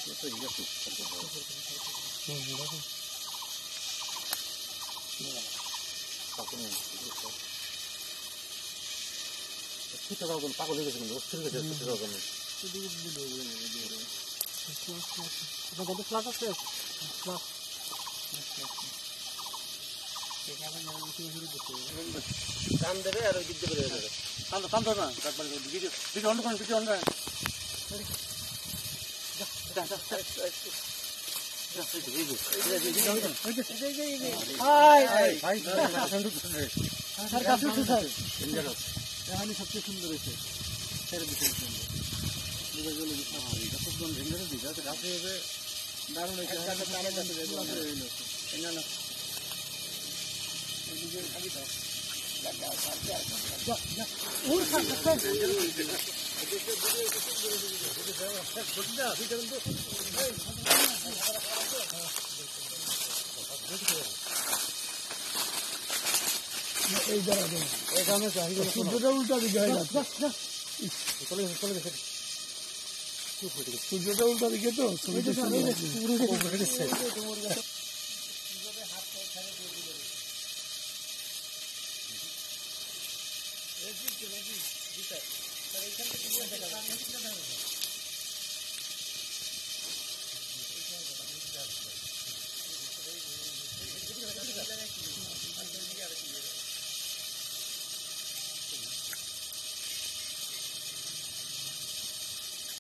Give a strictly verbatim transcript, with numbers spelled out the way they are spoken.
পাগল হয়ে গেছে কিন্তু অস্থির হয়ে গেছে ফ্লাস আছে কান দেবে আর ওই দিক দিয়ে বেরিয়ে যাবে কান কান ধর না তারপরে ভিডিও ভিডিও অন করেন ভিডিও অন করেন সবচেয়ে সুন্দর হয়েছে ছেড়ে দিতে দারুণ এই জায়গা এখানে সূর্যটা উল্টা দিকে হয়ে যাচ্ছে সূর্যটা উল্টা দিকে তো সূর্য